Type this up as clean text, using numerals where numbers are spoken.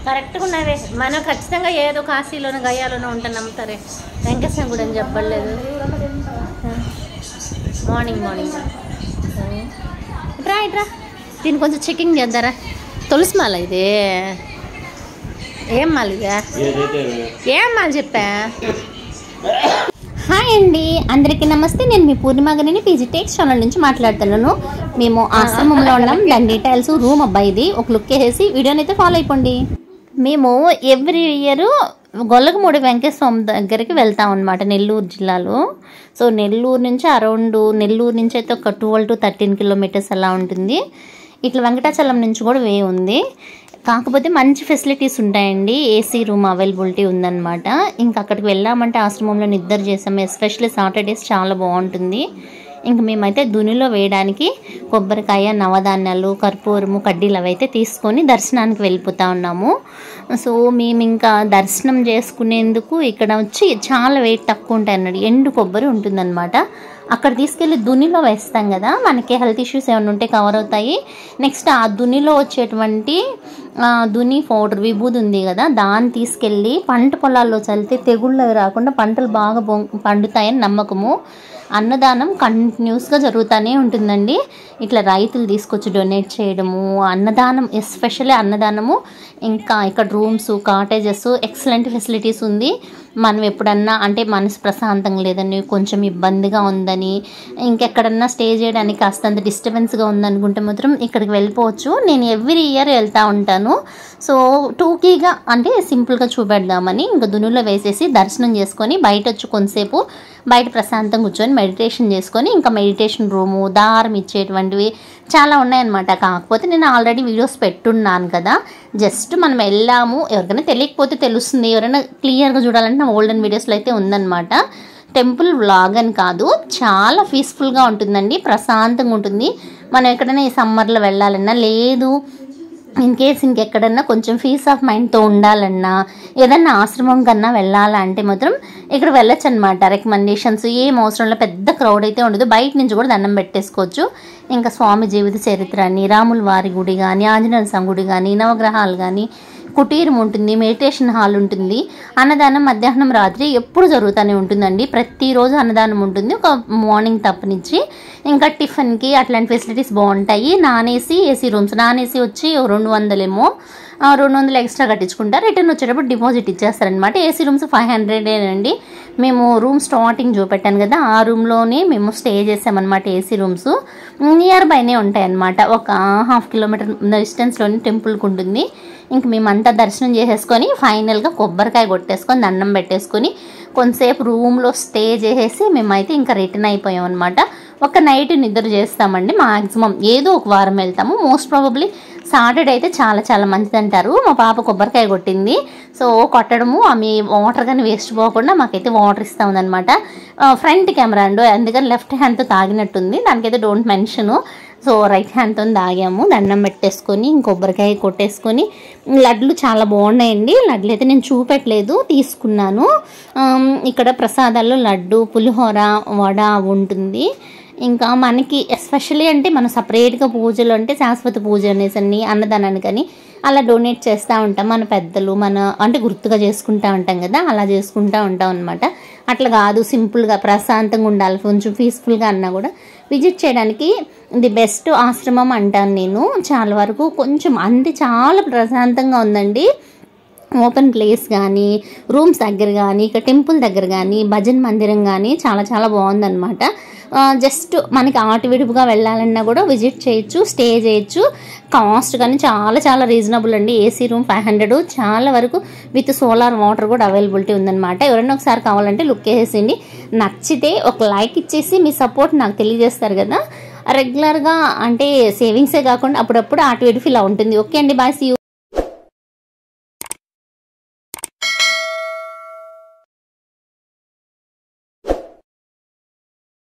కరెక్ట్గా ఉన్నవే. మనం ఖచ్చితంగా ఏదో కాశీలోనో గయాలోనో ఉంటాను నమ్ముతారే. వెంకటేశ్వర గుడి అని చెప్పలేదు. మార్నింగ్ ఇట్రా దీన్ని కొంచెం చెకింగ్ చేద్దారా. తులసి మాల ఇది ఏం మాల ఇదా? ఏం మాల చెప్పా? హాయ్ అండి, అందరికీ నమస్తే. నేను మీ పూర్ణిమగని పీజీ టెక్స్ ఛానల్ నుంచి మాట్లాడుతున్నాను. మేము ఆశ్రమంలో ఉన్నాం. దాని డీటెయిల్స్, రూమ్ అబ్బాయిది ఒక లుక్ వేసి వీడియోని అయితే ఫాలో అయిపోండి. మేము ఎవ్రీ ఇయర్ గొల్లగమూడి వెంకటేశ్వర స్వామి దగ్గరికి వెళ్తాం అనమాట, నెల్లూరు జిల్లాలో. సో నెల్లూరు నుంచి నెల్లూరు నుంచి అయితే ఒక 12 to 13 kilometers అలా ఉంటుంది. ఇట్లా వెంకటాచలం నుంచి కూడా వే ఉంది. కాకపోతే మంచి ఫెసిలిటీస్ ఉంటాయండి. ఏసీ రూమ్ అవైలబిలిటీ ఉందన్నమాట. ఇంకా అక్కడికి వెళ్ళామంటే ఆశ్రమంలో నిద్ర చేసాము. ఎస్పెషల్లీ సాటర్డేస్ చాలా బాగుంటుంది. ఇంక మేమైతే దునిలో వేయడానికి కొబ్బరికాయ, నవధాన్యాలు, కర్పూరము, కడ్డీలు అవైతే తీసుకొని దర్శనానికి వెళ్ళిపోతా ఉన్నాము. సో మేము ఇంకా దర్శనం చేసుకునేందుకు ఇక్కడ వచ్చి చాలా వెయిట్ తక్కువ ఉంటాయి అన్నాడు. ఎండు కొబ్బరి ఉంటుందన్నమాట. అక్కడ తీసుకెళ్ళి దునిలో వేస్తాం కదా, మనకి హెల్త్ ఇష్యూస్ ఏమైనా ఉంటే కవర్ అవుతాయి. నెక్స్ట్ ఆ దునిలో వచ్చేటువంటి దుని పౌడర్ విభూది ఉంది కదా, దాన్ని తీసుకెళ్ళి పంట పొలాల్లో చల్లితే తెగుళ్ళు రాకుండా పంటలు బాగా పండుతాయని నమ్మకము. అన్నదానం కంటిన్యూస్గా జరుగుతూనే ఉంటుందండి. ఇట్లా రైతులు తీసుకొచ్చి డొనేట్ చేయడము, అన్నదానం, ఎస్పెషల్లీ అన్నదానము. ఇంకా ఇక్కడ రూమ్స్, కాటేజెస్, ఎక్సలెంట్ ఫెసిలిటీస్ ఉంది. మనం ఎప్పుడన్నా అంటే మనసు ప్రశాంతంగా లేదని, కొంచెం ఇబ్బందిగా ఉందని, ఇంకెక్కడన్నా స్టే చేయడానికి కాస్తంత డిస్టర్బెన్స్గా ఉందనుకుంటే మాత్రం ఇక్కడికి వెళ్ళిపోవచ్చు. నేను ఎవ్రీ ఇయర్ వెళ్తూ ఉంటాను. సో టూకీగా అంటే సింపుల్గా చూపెడదామని ఇంకా దునులో వేసేసి దర్శనం చేసుకొని బయట వచ్చి కొంతసేపు బయట ప్రశాంతంగా కూర్చొని మెడిటేషన్ చేసుకొని, ఇంకా మెడిటేషన్ రూము, దారం ఇచ్చేటువంటివి చాలా ఉన్నాయన్నమాట. కాకపోతే నేను ఆల్రెడీ వీడియోస్ పెట్టున్నాను కదా, జస్ట్ మనం వెళ్ళాము. ఎవరికైనా తెలియకపోతే తెలుస్తుంది, ఎవరైనా క్లియర్గా చూడాలంటే నా ఓల్డెన్ వీడియోస్లో అయితే ఉందన్నమాట. టెంపుల్ వ్లాగ్ అని కాదు, చాలా పీస్ఫుల్గా ఉంటుందండి, ప్రశాంతంగా ఉంటుంది. మనం ఎక్కడైనా ఈ సమ్మర్లో వెళ్ళాలన్నా, లేదు ఇన్ కేస్ ఇంకెక్కడన్నా కొంచెం పీస్ ఆఫ్ మైండ్తో ఉండాలన్నా, ఏదన్నా ఆశ్రమం కన్నా వెళ్ళాలంటే మాత్రం ఇక్కడ వెళ్ళొచ్చు అనమాట. రికమెండేషన్స్ ఏం అవసరంలో, పెద్ద క్రౌడ్ అయితే ఉండదు. బయట నుంచి కూడా దండం పెట్టేసుకోవచ్చు. ఇంకా స్వామి జీవిత చరిత్ర అని, రాముల వారి గుడి కానీ, ఆంజనేయ స్వామి గుడి కానీ, నవగ్రహాలు కానీ, కుటీరం ఉంటుంది, మెడిటేషన్ హాల్ ఉంటుంది. అన్నదానం మధ్యాహ్నం రాత్రి ఎప్పుడు జరుగుతూనే ఉంటుందండి. ప్రతిరోజు అన్నదానం ఉంటుంది, ఒక మార్నింగ్ తప్పనిచ్చి. ఇంకా టిఫిన్కి అట్లాంటి ఫెసిలిటీస్ బాగుంటాయి. Non AC, AC rooms. Non AC వచ్చి 200 ఏమో, 200 ఎక్స్ట్రా కట్టించుకుంటారు. రిటర్న్ వచ్చేటప్పుడు డిపాజిట్ ఇచ్చేస్తారనమాట. ఏసీ రూమ్స్ 500 అండి. మేము రూమ్ స్టార్టింగ్ చూపెట్టాను కదా, ఆ రూమ్లోనే మేము స్టే చేసామన్నమాట. ఏసీ రూమ్స్ నియర్ బైనే ఉంటాయి అన్నమాట. ఒక 1/2 kilometer డిస్టెన్స్లోనే టెంపుల్కి ఉంటుంది. ఇంక మేమంతా దర్శనం చేసేసుకొని ఫైనల్గా కొబ్బరికాయ కొట్టేసుకొని దండం పెట్టేసుకొని కొంతసేపు రూమ్లో స్టే చేసేసి మేమైతే ఇంకా రిటర్న్ అయిపోయాం అనమాట. ఒక నైట్ నిద్ర చేస్తామండి మ్యాక్సిమం. ఏదో ఒక వారం వెళ్తాము. మోస్ట్ ప్రాబబ్లీ సాటర్డే అయితే చాలా మంచిది అంటారు. మా పాప కొబ్బరికాయ కొట్టింది. సో కొట్టడము, ఆమె వాటర్ కానీ వేస్ట్ పోకుండా మాకైతే వాటర్ ఇస్తూ ఉందన్నమాట. ఫ్రంట్ కెమెరా అండి, అందుకని లెఫ్ట్ హ్యాండ్తో తాగినట్టుంది. దానికైతే డోంట్ మెన్షను. సో రైట్ హ్యాండ్తో తాగాము. దండం పెట్టేసుకొని కొబ్బరికాయ కొట్టేసుకొని, లడ్లు చాలా బాగున్నాయండి. లడ్లు అయితే నేను చూపెట్టలేదు, తీసుకున్నాను. ఇక్కడ ప్రసాదాల్లో లడ్డు, పులిహోర, వడ ఉంటుంది. ఇంకా మనకి ఎస్పెషల్లీ అంటే మనం సపరేట్గా పూజలు అంటే శాశ్వత పూజ అనేసి అన్నదానానికి అని అలా డొనేట్ చేస్తూ ఉంటాం. మన పెద్దలు అంటే గుర్తుగా చేసుకుంటూ ఉంటాం కదా, అలా చేసుకుంటూ ఉంటాం అనమాట. అట్లా కాదు, సింపుల్గా ప్రశాంతంగా ఉండాలి, కొంచెం పీస్ఫుల్గా అన్నా కూడా విజిట్ చేయడానికి ది బెస్ట్ ఆశ్రమం అంటాను నేను. చాలా వరకు కొంచెం చాలా ప్రశాంతంగా ఉందండి. ఓపెన్ ప్లేస్ కానీ, రూమ్స్ దగ్గర కానీ, ఇక టెంపుల్ దగ్గర కానీ, భజన్ మందిరం కానీ చాలా బాగుందన్నమాట. జస్ట్ మనకి విడుపుగా వెళ్ళాలన్నా కూడా విజిట్ చేయొచ్చు, స్టే చేయొచ్చు. కాస్ట్ కానీ చాలా రీజనబుల్ అండి. ఏసీ రూమ్ 500, చాలా వరకు విత్ సోలార్ వాటర్ కూడా అవైలబిలిటీ ఉందన్నమాట. ఎవరైనా ఒకసారి కావాలంటే లుక్ వేసేసిండి. నచ్చితే ఒక లైక్ ఇచ్చేసి మీ సపోర్ట్ నాకు తెలియజేస్తారు కదా. రెగ్యులర్గా అంటే సేవింగ్సే కాకుండా అప్పుడప్పుడు అటు ఇటు ఇలా ఉంటుంది. ఓకే అండి, బాయ్, సీ యూ.